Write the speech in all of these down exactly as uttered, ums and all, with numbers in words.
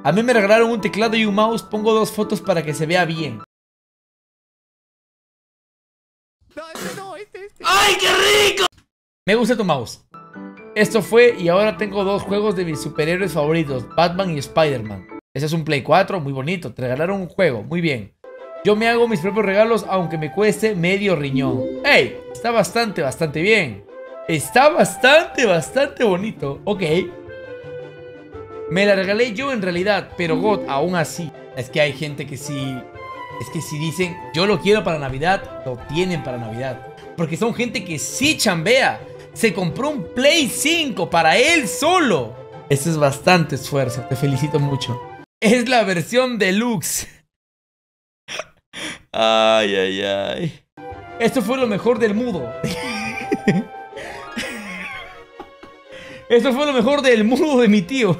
A mí me regalaron un teclado y un mouse. Pongo dos fotos para que se vea bien. No, este no, este, este. ¡Ay, qué rico! Me gusta tu mouse. Esto fue y ahora tengo dos juegos de mis superhéroes favoritos, Batman y Spider-Man. Ese es un Play cuatro, muy bonito. Te regalaron un juego, muy bien. Yo me hago mis propios regalos aunque me cueste medio riñón. ¡Ey! Está bastante, bastante bien. Está bastante, bastante bonito. Ok. Me la regalé yo en realidad, pero God, aún así. Es que hay gente que sí... Es que si dicen, yo lo quiero para Navidad, lo tienen para Navidad. Porque son gente que sí chambea. Se compró un Play cinco para él solo. Eso es bastante esfuerzo, te felicito mucho. Es la versión deluxe. Ay, ay, ay. Esto fue lo mejor del mudo. Esto fue lo mejor del mudo de mi tío.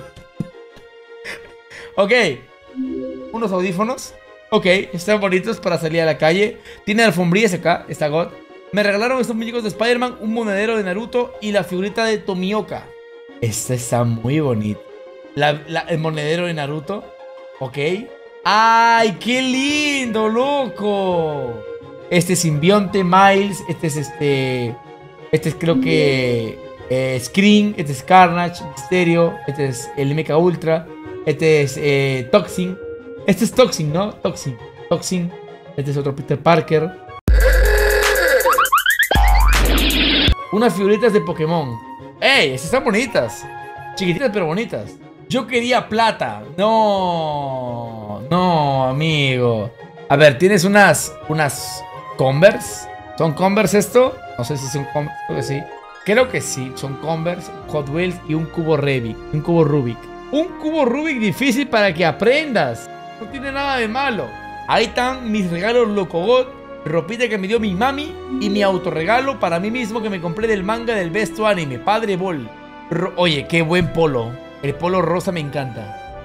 Ok. Unos audífonos. Ok, están bonitos para salir a la calle. Tiene alfombrillas acá, está God. Me regalaron estos muñecos de Spider-Man, un monedero de Naruto y la figurita de Tomioka. Este está muy bonito. La, la, el monedero de Naruto. Ok. ¡Ay, qué lindo, loco! Este simbionte Miles. Este es este... Este es creo que... Eh, Scream. Este es Carnage. Mysterio. Este es el M K Ultra. Este es eh, Toxin. Este es Toxin, ¿no? Toxin. Toxin. Este es otro Peter Parker. Unas figuritas de Pokémon. ¡Ey! Estas están bonitas. Chiquititas pero bonitas. Yo quería plata. No. No, amigo. A ver, tienes unas... Unas Converse. ¿Son Converse esto? No sé si son Converse. Creo que sí. Creo que sí. Son Converse, Hot Wheels y un cubo Rubik. Un cubo Rubik. Un cubo Rubik difícil para que aprendas. No tiene nada de malo. Ahí están mis regalos Locogot. Ropita que me dio mi mami. Y mi autorregalo para mí mismo que me compré del manga del Besto Anime, Padre Ball. Ro Oye, qué buen polo. El polo rosa me encanta.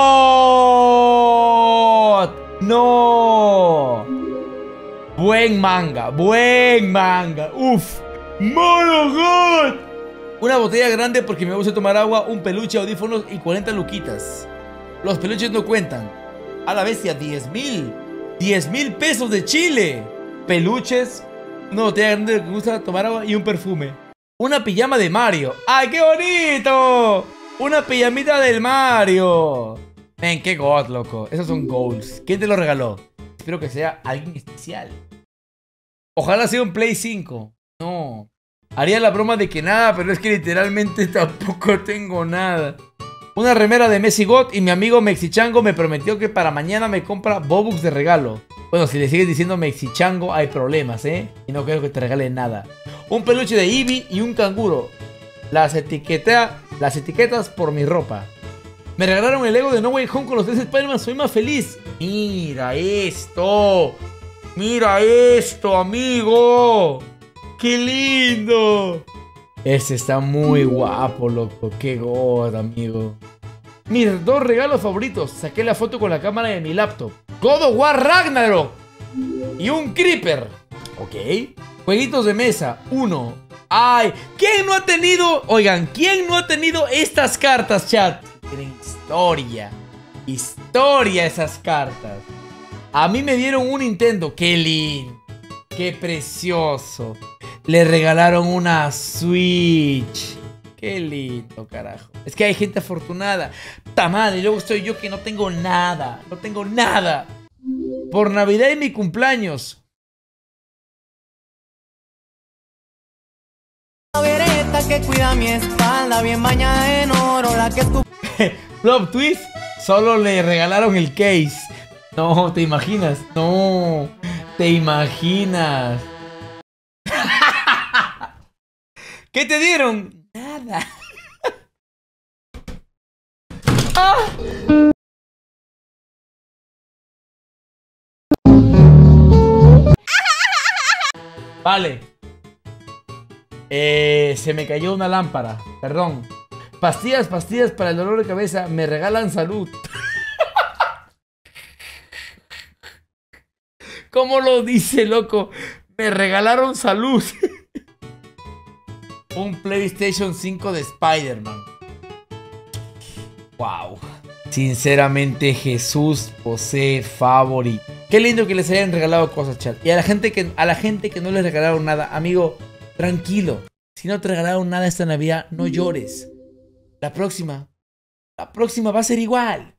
¡God! ¡No! Buen manga, buen manga. ¡Uf! ¡Mono God! Una botella grande porque me gusta tomar agua, un peluche, audífonos y cuarenta luquitas. Los peluches no cuentan. A la bestia, diez mil. diez mil pesos de Chile. Peluches, una botella grande que me gusta tomar agua y un perfume. Una pijama de Mario. ¡Ay, qué bonito! Una pijamita del Mario. Ven, qué god, loco. Esos son goals. ¿Quién te lo regaló? Espero que sea alguien especial. Ojalá sea un Play cinco. No. Haría la broma de que nada, pero es que literalmente tampoco tengo nada. Una remera de Messi God y mi amigo Mexichango me prometió que para mañana me compra Bobux de regalo. Bueno, si le sigues diciendo Mexichango hay problemas, ¿eh? Y no creo que te regale nada. Un peluche de Eevee y un canguro. Las, etiqueta, las etiquetas por mi ropa. Me regalaron el Lego de No Way Home con los tres Spider-Man. Soy más feliz. Mira esto. Mira esto, amigo. ¡Qué lindo! Este está muy guapo, loco. ¡Qué god, amigo! Mis dos regalos favoritos. Saqué la foto con la cámara de mi laptop. God of War Ragnarok. Y un Creeper. Ok. Jueguitos de mesa. Uno. ¡Ay! ¿Quién no ha tenido? Oigan, ¿quién no ha tenido estas cartas, chat? Tienen historia. Historia esas cartas. A mí me dieron un Nintendo. ¡Qué lindo! ¡Qué precioso! Le regalaron una Switch. ¡Qué lindo, carajo! Es que hay gente afortunada. ¡Ta madre! Luego estoy yo que no tengo nada. No tengo nada. Por Navidad y mi cumpleaños. La vereta que cuida mi espalda, bien bañada en oro, la que escupe. Plot twist. Solo le regalaron el case. No, ¿te imaginas? No. ¿Te imaginas? ¿Qué te dieron? Nada. ¡Ah! Vale. Eh, se me cayó una lámpara. Perdón. Pastillas, pastillas para el dolor de cabeza. Me regalan salud. ¿Cómo lo dice, loco? Me regalaron salud. Un PlayStation cinco de Spider-Man. Wow. Sinceramente, Jesús posee Favori. Qué lindo que les hayan regalado cosas, chat. Y a la gente que, a la gente que no les regalaron nada, amigo, tranquilo. Si no te regalaron nada esta Navidad, no llores. La próxima, la próxima va a ser igual.